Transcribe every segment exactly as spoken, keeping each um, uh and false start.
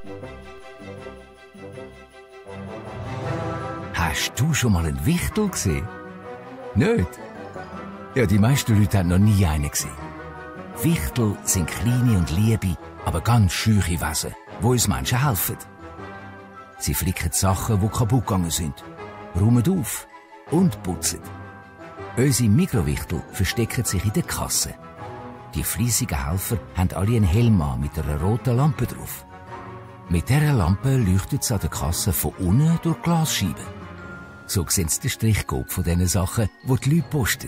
Hast du schon mal einen Wichtel gesehen? Nicht? Ja, die meisten Leute haben noch nie einen gesehen. Wichtel sind kleine und liebe, aber ganz scheuche Wesen, die uns Menschen helfen. Sie flicken Sachen, die kaputt gegangen sind, räumen auf und putzen. Unsere Mikrowichtel verstecken sich in der Kasse. Die fleissigen Helfer haben alle einen Helm an mit einer roten Lampe drauf. Mit dieser Lampe leuchtet es an der Kasse von unten durch Glasscheiben. So sehen sie den Strichcode von diesen Sachen, die die Leute posten.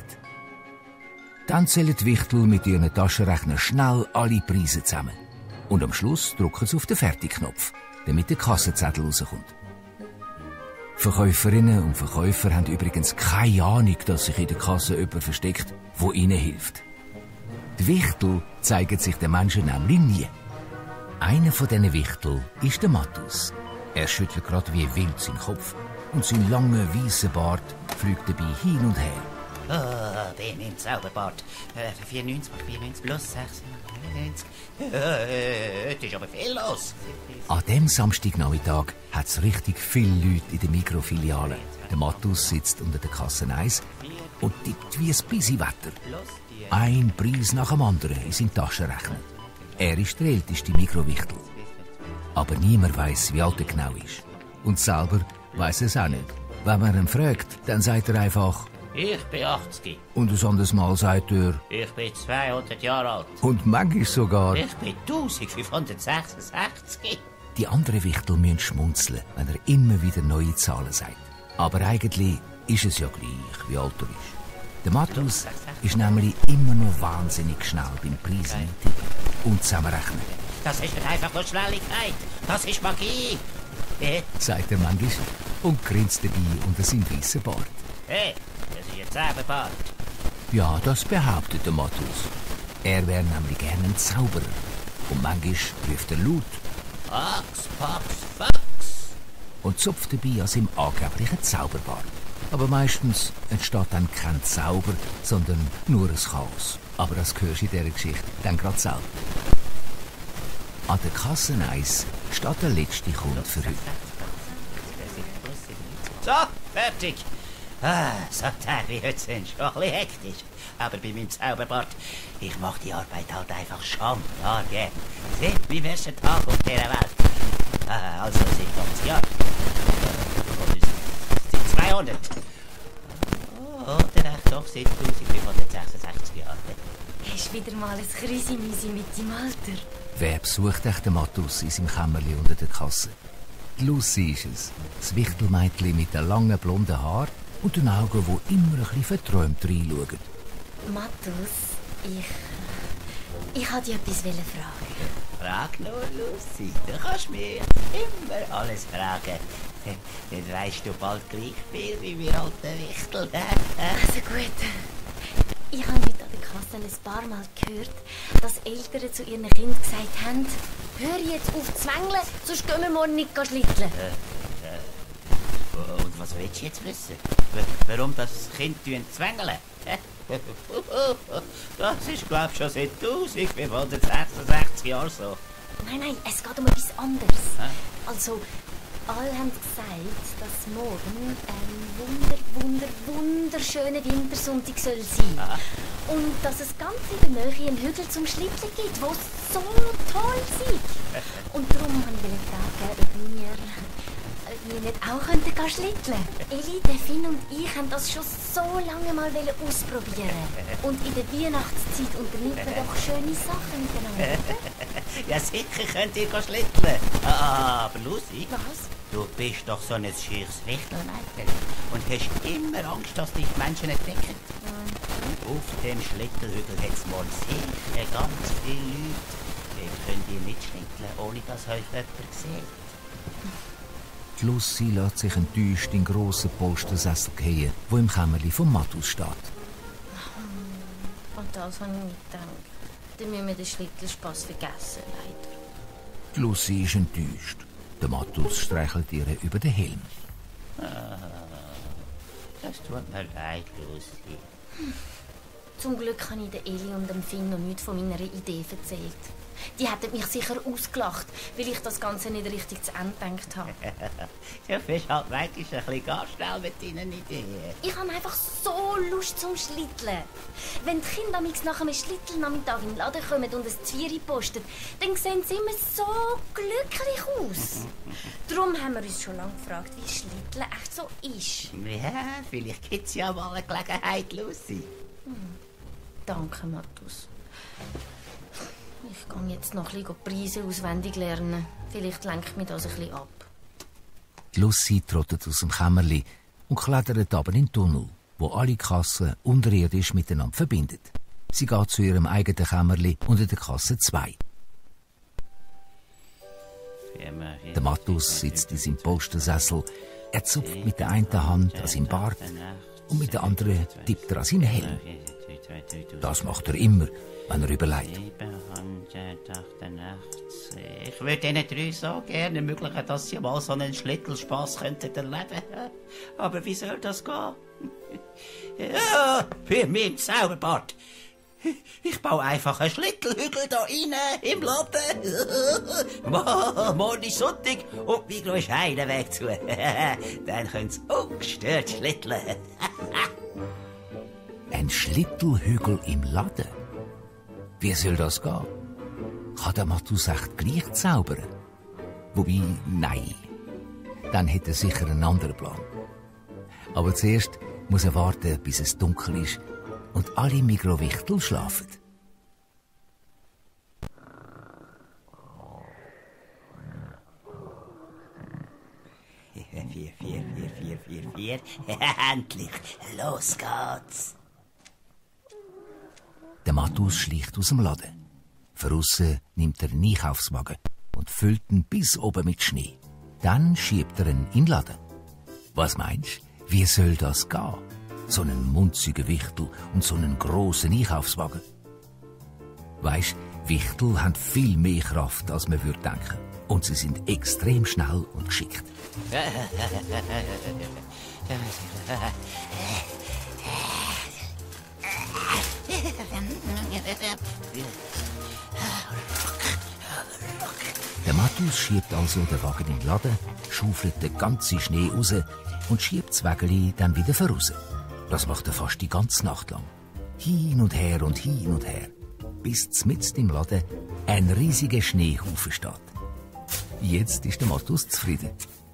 Dann zählen die Wichtel mit ihren Taschenrechner schnell alle Preise zusammen. Und am Schluss drücken sie auf den Fertigknopf, damit der Kassenzettel rauskommt. Verkäuferinnen und Verkäufer haben übrigens keine Ahnung, dass sich in der Kasse jemand versteckt, der ihnen hilft. Die Wichtel zeigen sich den Menschen nämlich nie. Einer von diesen Wichtel ist der Mattus. Er schüttelt gerade wie wild seinen Kopf und sein langer, weisser Bart fliegt dabei hin und her. Oh, den im Zauberbart. Äh, vierundneunzig mal vierundneunzig plus sechs, neunzig. Äh, das ist aber viel los. An diesem Samstagnachmittag hat es richtig viele Leute in der Mikrofiliale. Der Mattus sitzt unter der Kasse eins und tippt wie ein busy Wetter. Ein Preis nach dem anderen in seinen Taschenrechner. Er ist der älteste Mikrowichtel. Aber niemand weiss, wie alt er genau ist. Und selber weiss er es auch nicht. Wenn man ihn fragt, dann sagt er einfach: Ich bin achtzig. Und ein anderes Mal sagt er: Ich bin zweihundert Jahre alt. Und manchmal sogar: Ich bin eintausendfünfhundertsechsundsechzig. Die anderen Wichtel müssen schmunzeln, wenn er immer wieder neue Zahlen sagt. Aber eigentlich ist es ja gleich, wie alt er ist. Der Mattus ist nämlich immer noch wahnsinnig schnell beim Preisen eintippen und zusammenrechnen. Das ist nicht einfach nur Schnelligkeit, das ist Magie. Äh? Sagt er manchmal und grinst dabei unter seinem weißen Bart. Hey, das ist ein Zauberbart. Ja, das behauptet der Mattus. Er wäre nämlich gerne ein Zauberer. Und manchmal ruft er laut: Fax, Fax, Fax. Und zupft dabei an seinem angeblichen Zauberbart. Aber meistens entsteht dann kein Zauber, sondern nur ein Chaos. Aber das hörst du in dieser Geschichte dann gerade selber. An der Kasse eins steht der letzte Kunde für heute. So, fertig. Ah, so Tage wie heute sind schon ein bisschen hektisch. Aber bei meinem Zauberbart, ich mache die Arbeit halt einfach schon, ja, gern. Sieh, wie wär's ein Tag auf dieser Welt? Ah, also seit fünfzig Jahren. Seit zweihundert. Oh, oder echt doch seit eintausendfünfhundertsechsundsechzig Jahren. Hast wieder mal ein Krüsimüsi mit deinem Alter? Wer besucht echt den Mattus in seinem Kämmerli unter der Kasse? Die Lucy ist es. Das Wichtelmädchen mit den langen blonden Haaren und den Augen, die immer ein bisschen verträumt reinschauen. Mattus, ich... Ich wollte dich etwas fragen. Frag nur, Lucy. Du kannst mir immer alles fragen. Dann weisst du bald gleich viel wie wir alten Wichtel. Also gut. Ich habe heute an der Kasse ein paar Mal gehört, dass Eltern zu ihren Kindern gesagt haben: Hör jetzt auf zu zwängeln, sonst gehen wir morgen nicht schlitteln. Äh, äh, und was willst du jetzt wissen? Warum das Kind zwängeln? Das ist, glaube ich, schon seit eintausendfünfhundertsechsundsechzig Jahren so. Nein, nein, es geht um etwas anderes. Hä? Also, alle haben gesagt, dass morgen ein wunder, wunder, wunderschöner Wintersonntag soll sein. Ah. Und dass es ganz in der Nähe einen Hügel zum Schlitteln gibt, wo so toll ist. Und darum wollte ich fragen, ob wir, ob wir nicht auch könnten gehen schlitteln. Eli, der Finn und ich haben das schon so lange mal ausprobieren. Und in der Weihnachtszeit unternimmt man doch schöne Sachen miteinander. Ja, sicher könnt ihr schlitteln. Ah, aber Lucy, Was? du bist doch so ein schieres Wichtelmädchen und hast immer Angst, dass dich die Menschen entdecken. Auf dem Schlittelhügel hat es morgen sicher ganz viele Leute. Dann könnt ihr nicht schlitteln, ohne dass euch jemand sieht. Die Lucy lässt sich enttäuscht in den grossen Polstersessel fallen, der im Kämmerli vom Mattus steht. Und das habe ich nicht gedacht. Dann müssen wir den Schlittelspass vergessen, leider. Die Lucy ist enttäuscht. Der Mattus streichelt ihr über den Helm. Ah, das tut mir leid, Lucy. Zum Glück habe ich den Eli und dem Finn noch nichts von meiner Idee erzählt. Die hätten mich sicher ausgelacht, weil ich das Ganze nicht richtig zu Ende gedacht habe. Du bist halt manchmal ein bisschen ganz schnell mit deinen Ideen. Ich habe einfach so Lust zum Schlitteln. Wenn die Kinder nach einem Schlittelnachmittag in den Laden kommen und ein Zvieri posten, dann sehen sie immer so glücklich aus. Darum haben wir uns schon lange gefragt, wie Schlitteln echt so ist. Ja, vielleicht gibt es ja mal eine Gelegenheit, Lucy. Hm. Danke, Matthäus. Ich gehe jetzt noch ein bisschen Preise auswendig lernen. Vielleicht lenkt mich das ein bisschen ab. Lucy trottet aus dem Kämmerli und klettert aber in den Tunnel, wo alle Kassen unterirdisch miteinander verbindet. Sie geht zu ihrem eigenen Kämmerli unter der Kasse zwei. Der Matthäus sitzt in seinem Polstersessel. Er zupft mit der einen Hand an seinem Bart und mit der anderen tippt er an seinen Helm. Das macht er immer, wenn er überlegt. Ich würde Ihnen drei so gerne ermöglichen, dass Sie mal so einen Schlittelspass könnten erleben. Aber wie soll das gehen? Ja, für mich im Zauberbad. Ich baue einfach einen Schlittelhügel da rein, im Laden. Morgen ist Sonntag und Migros ist einen Weg zu. Dann können Sie ungestört schlitteln. Ein Schlittelhügel im Laden? Wie soll das gehen? Kann der Matthäus echt gleich zaubern? Wobei, nein. Dann hätte er sicher einen anderen Plan. Aber zuerst muss er warten, bis es dunkel ist und alle Migros-Wichtel schlafen. Vier, vier, vier, vier, vier, vier. Endlich, los geht's. Der Matthäus schleicht aus dem Laden. Draussen nimmt er einen Einkaufswagen und füllt ihn bis oben mit Schnee. Dann schiebt er ihn in den Laden. Was meinst du, wie soll das gehen? So einen munzigen Wichtel und so einen grossen Einkaufswagen. Weisst, Wichtel haben viel mehr Kraft, als man würde denken. Und sie sind extrem schnell und geschickt. Der Matthäus schiebt also den Wagen in den Laden, schaufelt den ganzen Schnee raus und schiebt das Wägeli dann wieder voraus. Das macht er fast die ganze Nacht lang. Hin und her und hin und her, bis mitten im Laden ein riesiger Schneehaufen steht. Jetzt ist der Matthäus zufrieden.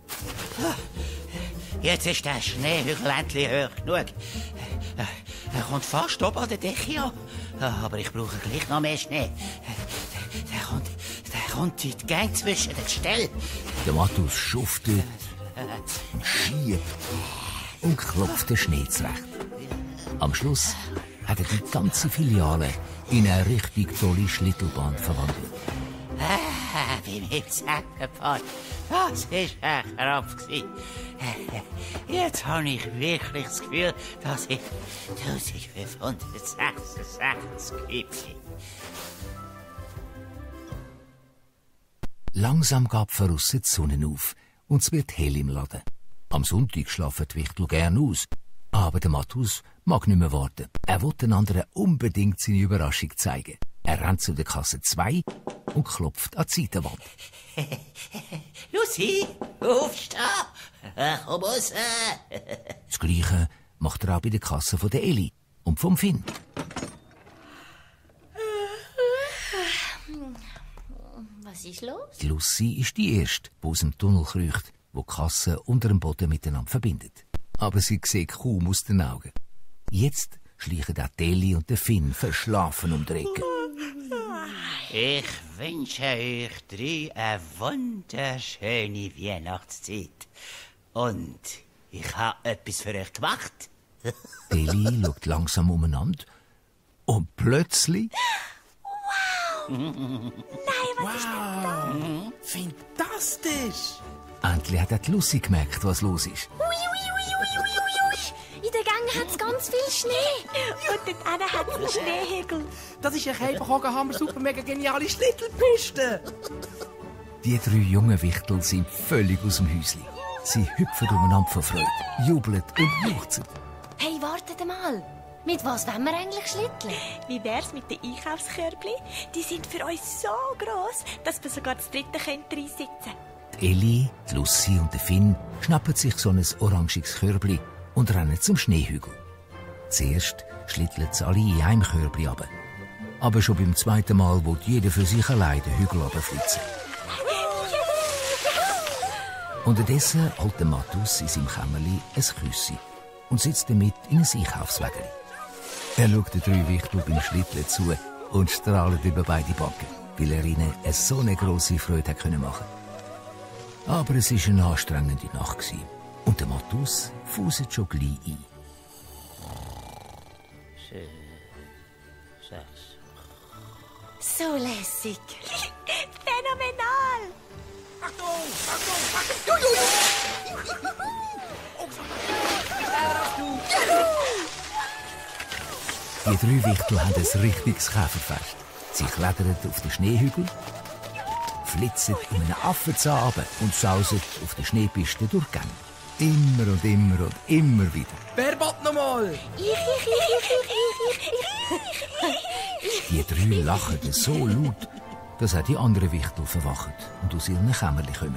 Jetzt ist der Schneehügel endlich hoch genug. Er kommt fast oben an der Decke an. Aber ich brauche gleich noch mehr Schnee. Der kommt, der kommt in die Gänge zwischen den Stellen. Der Matthäus schuftet und schiebt und klopft den Schnee zurecht. Am Schluss hat er die ganze Filiale in eine richtig tolle Schlittelbahn verwandelt. Ah, bei mir Zauberbad. Das war ein Krampf. Jetzt habe ich wirklich das Gefühl, dass ich eintausendfünfhundertsechsundsechzig bin. Langsam gab draussen die Sonne auf und es wird hell im Laden. Am Sonntag schlafen die Wichtel gern aus. Aber der Matthäus mag nicht mehr warten. Er will den anderen unbedingt seine Überraschung zeigen. Er rennt zu der Kasse zwei und klopft an die Seitenwand. Lucy, aufstehen! Komm raus! Das Gleiche macht er auch bei der Kasse von der Eli und vom Finn. Was ist los? Die Lucy ist die Erste, die aus dem Tunnel kriecht, wo die Kasse unter dem Boden miteinander verbindet. Aber sie sieht kaum aus den Augen. Jetzt schleichen auch die Eli und der Finn verschlafen um die Ecke. Ich wünsche euch drei eine wunderschöne Weihnachtszeit. Und ich habe etwas für euch gemacht. Die Eli schaut langsam umeinander und plötzlich... Wow! Nein, was wow. ist denn da? Fantastisch! Endlich hat auch die Lucy gemerkt, was los ist. Ui, ui, ui, ui, ui, ui. In der Gang hat es ganz viel Schnee. Und dort hinten hat es einen Schneehügel. Das ist eine Käferhagenhammer super mega geniale Schlittelpiste. Die drei jungen Wichtel sind völlig aus dem Häuschen. Sie hüpfen umeinander vor Freude, jubeln und juchzen. Hey, wartet mal. Mit was wollen wir eigentlich schlitteln? Wie wär's mit den Einkaufskörbli? Die sind für uns so gross, dass wir sogar das dritte reinsitzen können. Elli, die Lucy und der Finn schnappen sich so ein orangiges Körbli und rennen zum Schneehügel. Zuerst schlitteln sie alle in einem Körbli runter. Aber schon beim zweiten Mal will jeder für sich allein den Hügel runterflitzen. Unterdessen holt der Mattus in seinem Kämmerli ein Küssi und sitzt damit in ein Einkaufswägeli. Er schaut den drei Wichtel beim Schlitteln zu und strahlt über beide Backen, weil er ihnen eine so eine grosse Freude hat können machen. Aber es war eine anstrengende Nacht und der Mattus fußt schon gleich ein. So lässig. Phänomenal! Achtung! Achtung! Achtung! Die drei Wichtel haben ein richtiges Käferfest. Sie klettern auf den Schneehügel, flitzen in einen Affenzahn runter und sausen auf der Schneepiste durch die Gänge. Immer und immer und immer wieder. Wer will noch mal? Ich, ich, ich, ich, ich, ich, ich. Die drei lachen so laut, dass auch die anderen Wichtel verwachen und aus ihren Kämmerchen kommen.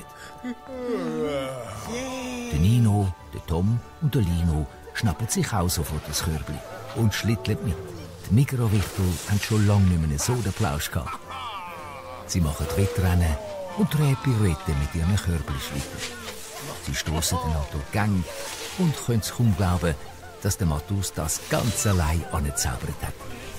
Der Nino, der Tom und der Lino schnappen sich auch sofort das Körbli und schlitteln mit. Die Mikrowichtel haben schon lange nicht mehr so den Plausch gehabt. Sie machen Wettrennen und drehen Pirouetten mit ihren Körbli-Schlitten. Sie stossen dann auch durch die Gänge und können es kaum glauben, dass der Mattus das ganz allein angezaubert hat.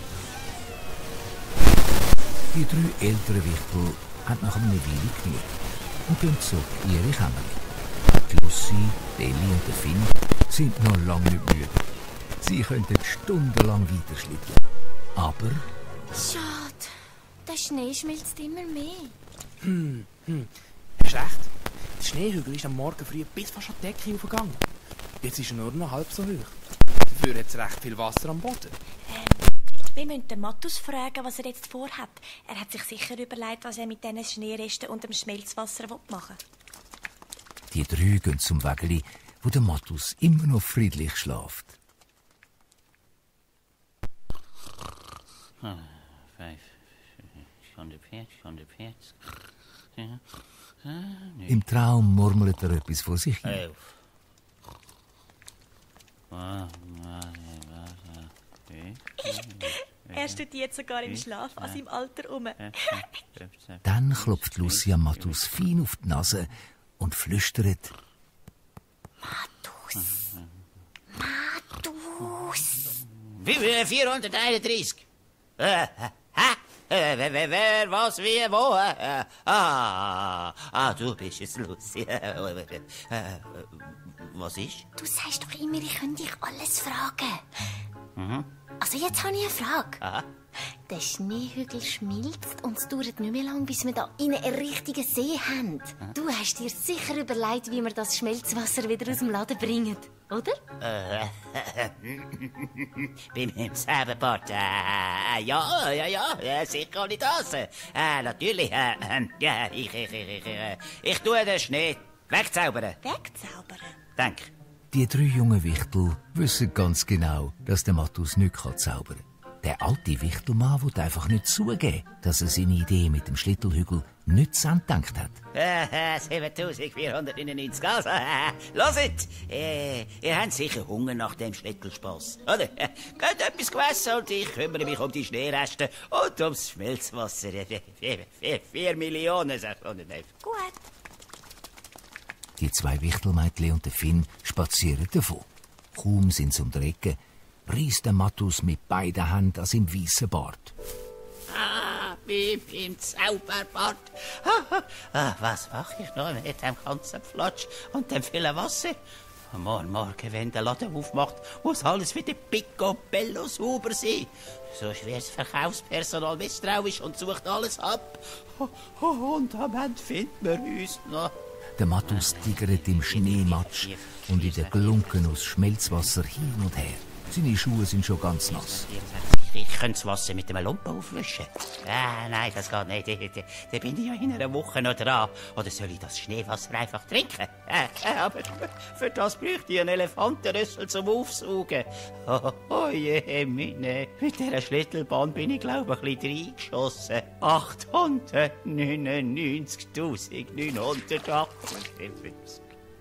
Die drei älteren Wichtel haben nach einer Weile genug und gehen zurück in ihre Kämmerchen. Die Lucy, die Elli und der Finn sind noch lange nicht müde. Sie könnten stundenlang weiterschlitteln. Aber... Schade, der Schnee schmilzt immer mehr. Hm, hm. Hast recht. Der Schneehügel ist am Morgen früh bis fast an die Decke aufgegangen. Jetzt ist er nur noch halb so hoch. Dafür hat es recht viel Wasser am Boden. Ähm, wir müssen den Mattus fragen, was er jetzt vorhat. Er hat sich sicher überlegt, was er mit diesen Schneeresten und dem Schmelzwasser machen will. Die drei gehen zum Wägeli, wo der Mattus immer noch friedlich schläft. Ah, vijf, hundertvierzig, hundertvierzig. Ja. Ah, Im Traum murmelt er etwas vor sich hin. Elf. Er studiert sogar im Schlaf an seinem Alter um. Dann klopft Lucia Mattus fein auf die Nase und flüstert: Mattus. Mattus. vierhunderteinunddreißig. Äh, hä? Äh, wer, wer, wer, was, wie, wo? Äh, ah, ah, du bist es, Lucy. Äh, was ist? Du sagst doch immer, ich könnte dich alles fragen. Mhm. Also jetzt habe ich eine Frage. Aha. Der Schneehügel schmilzt und es dauert nicht mehr lang, bis wir da in einen richtigen See haben. Du hast dir sicher überlegt, wie wir das Schmelzwasser wieder aus dem Laden bringen, oder? Äh, bei meinem selben Äh, ja, ja, ja, äh, sicher kann ich das. Äh, natürlich, äh, äh, ja, ich, ich, ich, ich, äh, ich tue den Schnee wegzaubern. Wegzaubern? Danke. Die drei jungen Wichtel wissen ganz genau, dass der Mattus nicht zaubern kann. Der alte Wichtelmann will einfach nicht zugeben, dass er seine Idee mit dem Schlittelhügel nicht zu Ende gedacht hat. Äh, siebentausendvierhundertneunundneunzig, also, äh, hört, äh, ihr habt sicher Hunger nach dem Schlittelspass, oder? Äh, geht etwas gegessen und ich kümmere mich um die Schneereste und ums Schmelzwasser. Vier, vier, vier Millionen, sechshundertelf. Gut. Die zwei Wichtelmädchen und der Finn spazieren davon. Kaum sind sie um die Ecke, reißt der Mattus mit beiden Händen an seinem weißen Bart. Ah, wie im Zauberbad. Ah, was mache ich noch mit dem ganzen Flatsch und dem vielen Wasser? Morgen, morgen, wenn der Laden aufmacht, muss alles wieder picobello sauber sein. So schwer das Verkaufspersonal misstrauisch und sucht alles ab. Und am Ende finden wir uns noch. Der Mattus tigert im Schneematsch und in den Glunken aus Schmelzwasser hin und her. Seine Schuhe sind schon ganz nass. Ich könnte das Wasser mit einem Lumpen aufwischen. Ah, nein, das geht nicht. Da, da, da bin ich ja in einer Woche noch dran. Oder soll ich das Schneewasser einfach trinken? Äh, äh, aber für das bräuchte ich einen Elefantenrüssel zum Aufsaugen. Oh, oh je, meine. Mit dieser Schlittelbahn bin ich, glaube ich, ein bisschen reingeschossen. achthundertneunundneunzigtausendneunhundertachtundfünfzig.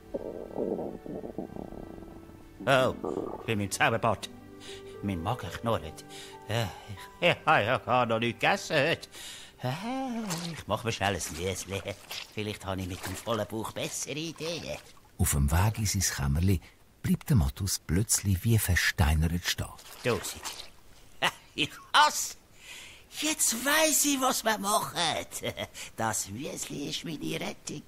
Oh, bei meinem Zauberbart. Mein Magen knurrt. Ich habe ja gar noch nichts gegessen heute. Ich mache mir schnell ein Müsli. Vielleicht habe ich mit dem vollen Bauch bessere Ideen. Auf dem Weg in sein Kämmerli bleibt der Mattus plötzlich wie versteinert stehen. Dosi. Ich hasse. Jetzt weiss ich, was wir machen. Das Müsli ist meine Rettung.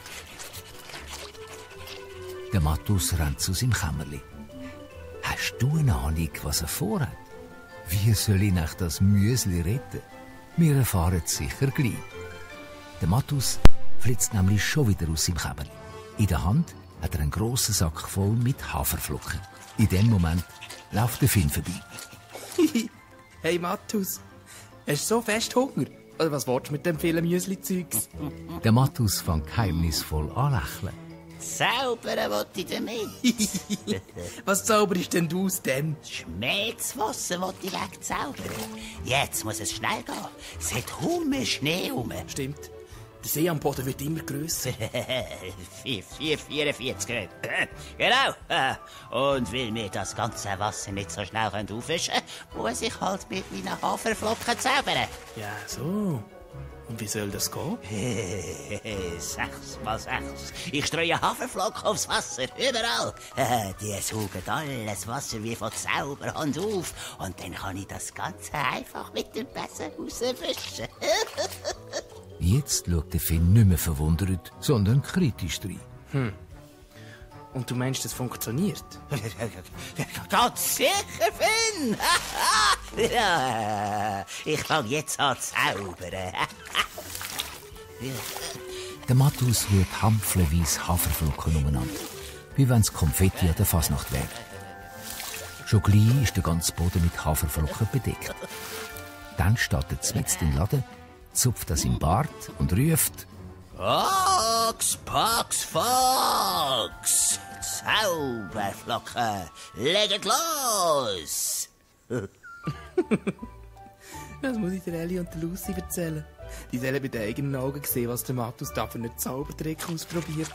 Der Mattus rennt zu seinem Kämmerli. Hast du eine Ahnung, was er vorhat? Wie soll ich nach das Müsli retten? Wir erfahren es sicher gleich. Der Mattus flitzt nämlich schon wieder aus seinem Kämmerli. In der Hand hat er einen grossen Sack voll mit Haferflocken. In dem Moment läuft der Finn vorbei. Hey Mattus, hast du so fest Hunger? Oder was willst du mit dem vielen Müsli-Zeugs? Der Mattus fängt geheimnisvoll an lächeln. Zaubern wollte ich damit. Was zauberst denn du aus dem? Schmelzwasser wollte ich wegzaubern. Jetzt muss es schnell gehen. Es hat Hummel Schnee rum. Stimmt. Der See am Boden wird immer grösser. vierhundertvierundvierzig Grad. Genau. Und weil wir das ganze Wasser nicht so schnell aufwischen können, muss ich halt mit meinen Haferflocken zaubern. Ja, so. Und wie soll das gehen? Sechs mal sechs. Ich streue Haferflocken aufs Wasser, überall. Die saugen alles Wasser wie von Zauberhand auf. Und dann kann ich das Ganze einfach mit dem Messer rauswischen. Jetzt schaut der Finn nicht mehr verwundert, sondern kritisch rein. Hm. Und du meinst, das funktioniert? Ganz sicher, Finn! Ja, ich fange jetzt an zu zaubern. Der Mattus rührt hampflenweise Haferflocken umeinander, wie wenn es Konfetti an der Fasnacht wäre. Schon gleich ist der ganze Boden mit Haferflocken bedeckt. Dann steht er mitten im Laden, zupft an seinem Bart und ruft: Fox, Pox, Fox! Zauberflocken, legt los! Das muss ich der Elli und der Lucy erzählen. Die sollen mit den eigenen Augen sehen, was der Mattus da für einen Zaubertrick ausprobiert.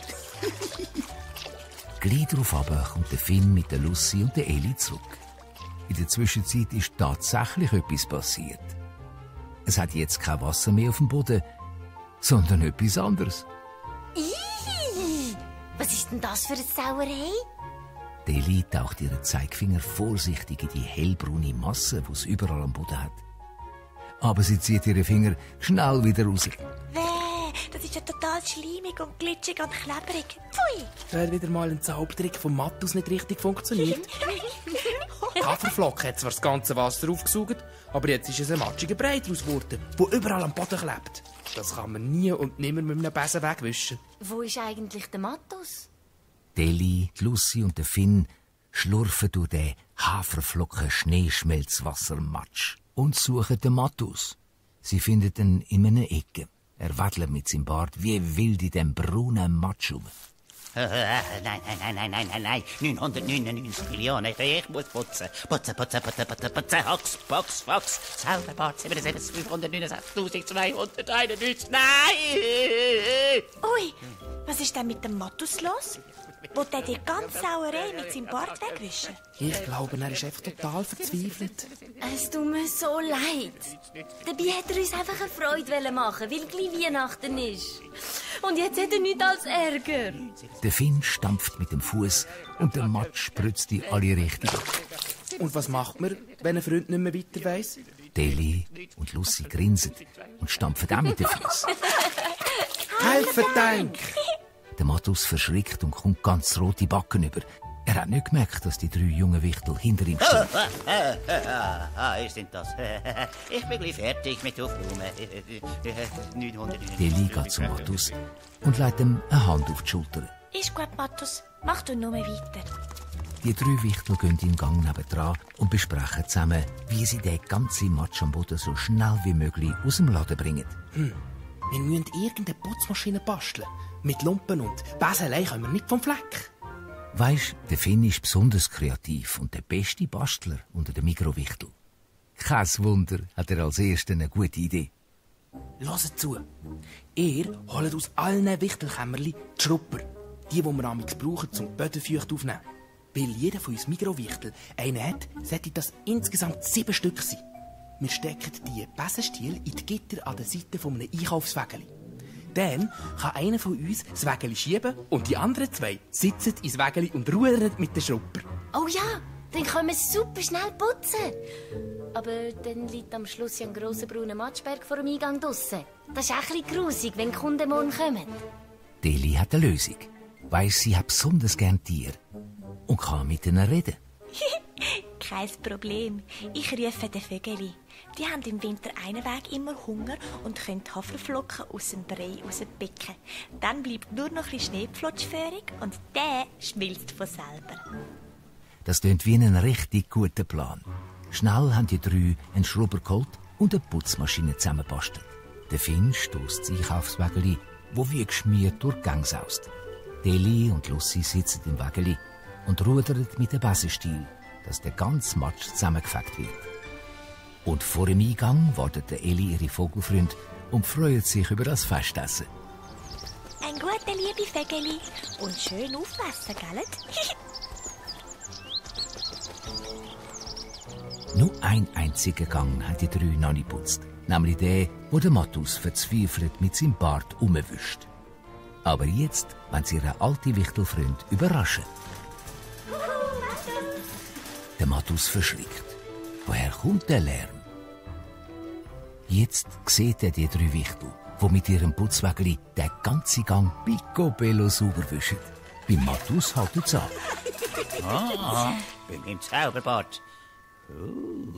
Gleich darauf aber kommt der Finn mit der Lucy und der Elli zurück. In der Zwischenzeit ist tatsächlich etwas passiert. Es hat jetzt kein Wasser mehr auf dem Boden, sondern etwas anderes. Ih, was ist denn das für eine Sauerei? Der Elli taucht ihren Zeigefinger vorsichtig in die hellbraune Masse, die es überall am Boden hat. Aber sie zieht ihre Finger schnell wieder raus. Weh, das ist ja total schleimig und glitschig und klebrig. Pfui! Da hat wieder mal ein Zaubertrick von Mattus nicht richtig funktioniert. Haferflocken hat zwar das ganze Wasser aufgesaugt, aber jetzt ist es ein matschiger Brei daraus geworden, der überall am Boden klebt. Das kann man nie und nimmer mit einem Besen wegwischen. Wo ist eigentlich der Mattus? Deli, Lucy und der Finn schlurfen durch den Haferflocken-Schneeschmelzwassermatsch und suchen den Mattus. Sie finden ihn in einer Ecke. Er wedelt mit seinem Bart wie wild in dem braunen Matsch rum. Nein, nein, nein, nein, nein, nein, nein. neunhundertneunundneunzig Millionen. Ich muss putzen. Putzen, putzen, putzen, putzen, putzen. Hox, Box, Fox. Zauberbart siebenundsiebzig, fünfhundertneunundsechzigtausendzweihunderteinundneunzig. Nein! Ui, was ist denn mit dem Mattus los? Wollt er die ganze Sauerei mit seinem Bart wegwischen? Ich glaube, er ist einfach total verzweifelt. Es tut mir so leid. Dabei hätte er uns einfach eine Freude machen wollen, weil gleich Weihnachten ist. Und jetzt hat er nichts als Ärger. Der Finn stampft mit dem Fuß und der Matsch spritzt in alle Richtungen. Und was macht man, wenn ein Freund nicht mehr weiter weiss? Deli und Lucy grinsen und stampfen auch mit den Füßen. Helfen, denk! Der Mattus verschrickt und kommt ganz rote Backen über. Er hat nicht gemerkt, dass die drei jungen Wichtel hinter ihm stehen. Ah, ihr sind das. Ich bin gleich fertig mit Aufräumen. Deli geht zu Mattus und legt ihm eine Hand auf die Schulter. Ist gut, Mattus. Mach du nur weiter. Die drei Wichtel gehen in den Gang nebendran und besprechen zusammen, wie sie den ganzen Matsch am Boden so schnell wie möglich aus dem Laden bringen. Hm. Wir müssen irgendeine Putzmaschine basteln. Mit Lumpen und Beselei können wir nicht vom Fleck. Weisst, der Finn ist besonders kreativ und der beste Bastler unter den Mikrowichtel. Kein Wunder, hat er als Erster eine gute Idee. Hört zu. Ihr holt aus allen Wichtelkämmerchen die Schrupper. Die, die wir amigs brauchen, zum Böden feucht aufnehmen. Weil jeder von uns Mikrowichtel einen hat, sollte das insgesamt sieben Stück sein. Wir stecken die Besenstiele in die Gitter an der Seite von einem Einkaufswägeli. Dann kann einer von uns das Wägeli schieben und die anderen zwei sitzen ins Wägeli und rudern mit den Schrupper. Oh ja, dann können wir super schnell putzen. Aber dann liegt am Schluss ja ein grosser brauner Matschberg vor dem Eingang draussen. Das ist auch ein bisschen grusig, wenn die Kunden morgen kommen. Deli hat eine Lösung. Weiss, sie hat besonders gern Tiere und kann mit ihnen reden. Kein Problem. Ich rufe den Vögeli. Die haben im Winter einen Weg immer Hunger und können die Haferflocken aus dem Brei rauspicken. Dann bleibt nur noch ein bisschen Schneepflutschführung und der schmilzt von selber. Das klingt wie ein richtig guter Plan. Schnell haben die drei einen Schrubber geholt und eine Putzmaschine zusammengebastelt. Der Finn stösst das Einkaufswägeli, wo wie geschmiert durch die Gänge saust. Deli und Lucy sitzen im Wägeli und rudern mit dem Besenstiel, dass der ganze Matsch zusammengefegt wird. Und vor dem Eingang wartet Eli ihre Vogelfreund und freut sich über das Festessen. Ein guter, liebe Vögeli. Und schön aufpassen, gell? Nur ein einziger Gang haben die drei noch nicht geputzt. Nämlich der, wo der Mattus verzweifelt mit seinem Bart umwischt. Aber jetzt wollen sie ihren alten Wichtelfreund überraschen. Der Mattus verschrickt. Woher kommt der Lärm? Jetzt sieht er die drei Wichtel, die mit ihrem Putzwägeli den ganzen Gang picobello sauber wischen. Beim Mattus hält es an. Ah, bei meinem Zauberbad. Uh.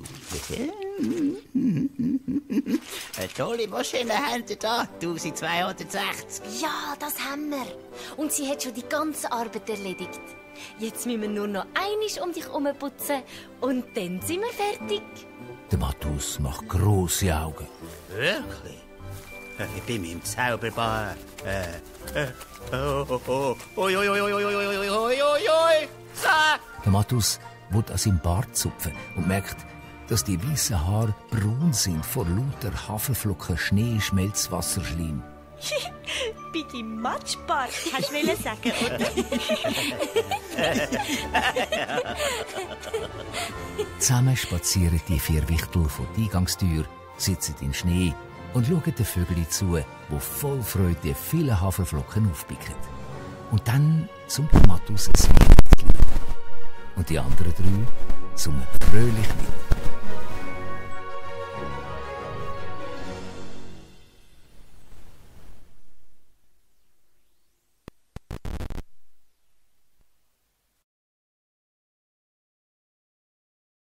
Eine tolle Maschine haben Sie da, eintausendzweihundertsechzig. Ja, das haben wir. Und sie hat schon die ganze Arbeit erledigt. Jetzt müssen wir nur noch einmal um dich herum putzen und dann sind wir fertig. Der Mattus macht grosse Augen. Wirklich? Ich bin mit dem Zauberbad. Äh, äh, oh, oh, oh, oi, oi, oi, oi, oi, oi, oi, oi, oi. Der Mattus will an seinem Bart zupfen und merkt, dass die weißen Haare braun sind vor lauter Haferflocken Schnee, Schmelzwasserschleim. Bei deinem Matschbart, hast du wollen sagen, oder? Zusammen spazieren die vier Wichtel von der Eingangstür, sitzen im Schnee und schauen den Vögeln zu, die voll Freude die vielen Haferflocken aufpicken. Und dann summt der Mattus ein Weihnachtslied. Und die anderen drei summen fröhlich mit.